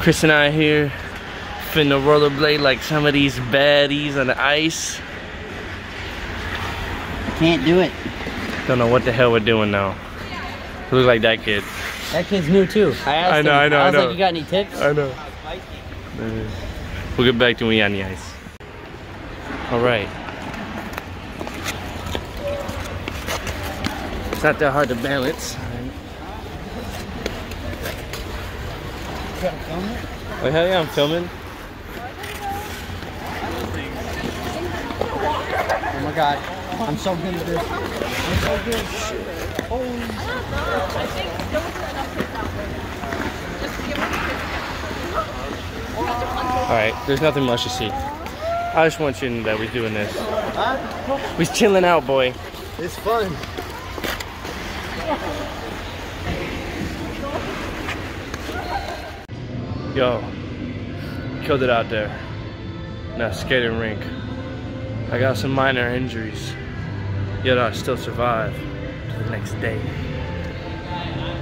Chris and I here finna rollerblade like some of these baddies on the ice. Can't do it. Don't know what the hell we're doing now. Look like that kid. That kid's new too. I was like, you got any tips? I know. We'll get back to when you're on the ice. Alright. It's not that hard to balance. Oh hell yeah, I'm filming. Oh my god. I'm so good at this. I'm so good. Holy Alright, there's nothing much to see. I just want you to know that we're doing this. Huh? We're chilling out, boy. It's fun. Yo, killed it out there. Now skating rink. I got some minor injuries, yet I still survive to the next day.